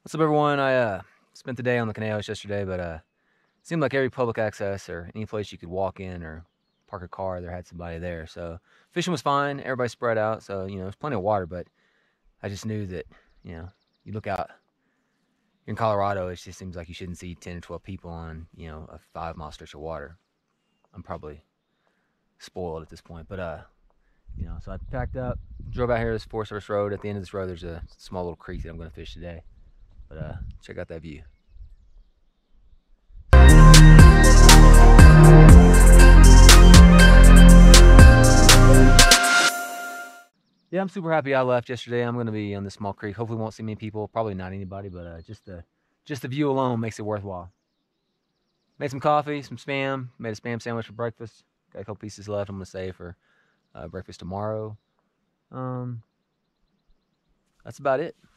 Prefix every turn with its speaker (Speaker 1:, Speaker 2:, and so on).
Speaker 1: What's up, everyone? I spent the day on the Conejos yesterday, but seemed like every public access or any place you could walk in or park a car, there had somebody there. So fishing was fine. Everybody spread out, so there's plenty of water. But I just knew that you look out in Colorado, it just seems like you shouldn't see 10 or 12 people on a 5 mile stretch of water. I'm probably spoiled at this point, but so I packed up, drove out here to this Forest Service Road. At the end of this road, there's a small little creek that I'm going to fish today. But check out that view. Yeah, I'm super happy I left yesterday. I'm going to be on this small creek. Hopefully won't see many people. Probably not anybody, but just the view alone makes it worthwhile. Made some coffee, some Spam. Made a Spam sandwich for breakfast. Got a couple pieces left I'm going to save for breakfast tomorrow. That's about it.